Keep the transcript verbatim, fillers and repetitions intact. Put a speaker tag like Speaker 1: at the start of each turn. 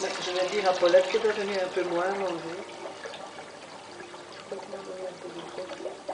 Speaker 1: Mais je vais dire à Paulette qu'elle doit venir un peu moins manger. Je crois qu'elle doit donner un peu de sucre.